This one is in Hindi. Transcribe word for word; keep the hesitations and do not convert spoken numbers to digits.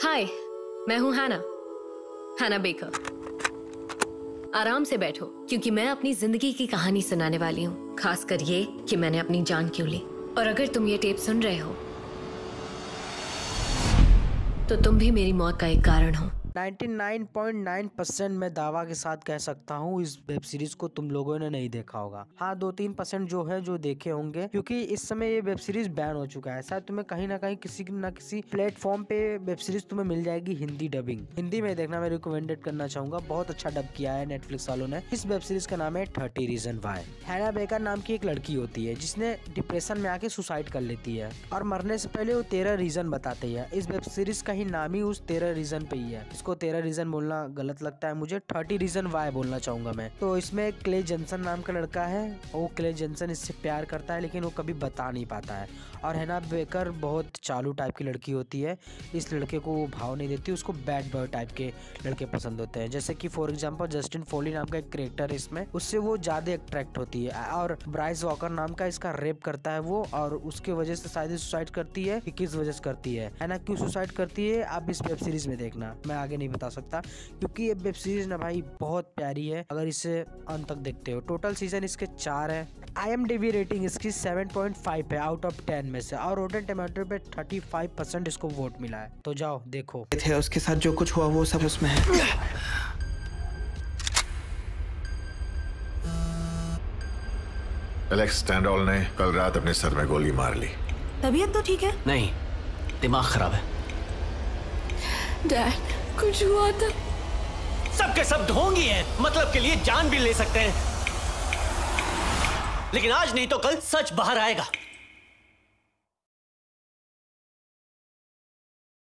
हाय, मैं हूँ हैना, हैना बेकर। आराम से बैठो क्योंकि मैं अपनी जिंदगी की कहानी सुनाने वाली हूँ, खासकर ये कि मैंने अपनी जान क्यों ली। और अगर तुम ये टेप सुन रहे हो तो तुम भी मेरी मौत का एक कारण हो। निन्यानवे पॉइंट नौ परसेंट मैं दावा के साथ कह सकता हूँ इस वेब सीरीज को तुम लोगों ने नहीं देखा होगा। हाँ, दो तीन परसेंट जो है जो देखे होंगे, क्योंकि इस समय ये वेब सीरीज बैन हो चुका है। शायद तुम्हें कहीं ना कहीं किसी न किसी प्लेटफॉर्म पे वेब सीरीज तुम्हें मिल जाएगी हिंदी डबिंग। हिंदी में देखना मैं रिकमेंडेड करना चाहूंगा, बहुत अच्छा डब किया है नेटफ्लिक्स वालों ने। इस वेब सीरीज का नाम है thirteen reasons why. Hannah Baker नाम की एक लड़की होती है जिसने डिप्रेशन में आके सुसाइड कर लेती है और मरने से पहले वो तेरह रीजन बताती है। इस वेब सीरीज का ही नाम ही उस तेरह रीजन पे ही है। इसको तेरह रीजन बोलना गलत लगता है मुझे, थर्टी रीजन वाई बोलना चाहूंगा मैं। तो इसमें क्ले जेनसन नाम का लड़का है, वो क्ले जेनसन इससे प्यार करता है लेकिन वो कभी बता नहीं पाता है। और हैना बेकर बहुत चालू टाइप की लड़की होती है, इस लड़के को वो भाव नहीं देती, उसको बैड बॉय टाइप के लड़के पसंद होते हैं। जैसे कि फॉर एग्जांपल जस्टिन फोली नाम का एक कैरेक्टर है इसमें, उससे वो ज्यादा अट्रैक्ट होती है। और ब्राइस वॉकर नाम का इसका रेप करता है वो, और उसके वजह से शायद सुसाइड करती है कि किस वजह से करती है, हैना क्यों सुसाइड करती है आप इस वेब सीरीज में देखना, मैं आगे नहीं बता सकता क्योंकि ये वेब सीरीज ना भाई बहुत प्यारी है अगर इसे अंत तक देखते हो। टोटल सीजन इसके चार है। I M D B rating इसकी सेवन पॉइंट फाइव है आउट ऑफ टेन में से, और रोटेन टमाटर पे थर्टी फाइव परसेंट इसको वोट मिला है। तो जाओ देखो। थे उसके साथ जो कुछ हुआ वो सब उसमें है। एलेक्स स्टैंडॉल ने कल रात अपने सर में गोली मार ली। तबीयत तो ठीक है? नहीं, दिमाग खराब है। डैड, कुछ हुआ था? सबके सब ढोंगी हैं, मतलब के लिए जान भी ले सकते हैं, लेकिन आज नहीं तो कल सच बाहर आएगा।